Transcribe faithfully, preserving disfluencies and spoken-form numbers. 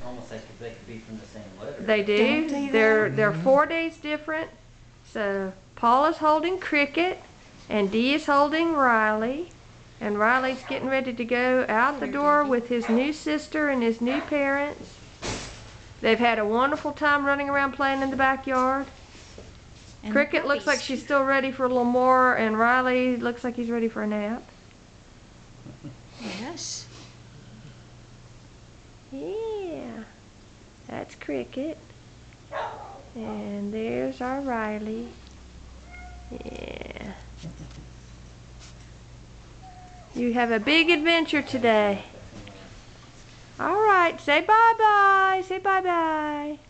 almost like they could be from the same litter. They do. They They're though? they're four days different. So Paul is holding Cricket, and Dee is holding Riley, and Riley's getting ready to go out the door with his new sister and his new parents. They've had a wonderful time running around playing in the backyard. And Cricket looks like she's still ready for a little more, and Riley looks like he's ready for a nap. Yes. Yeah, that's Cricket. And there's our Riley. Yeah. You have a big adventure today. All right, say bye-bye. Say bye-bye.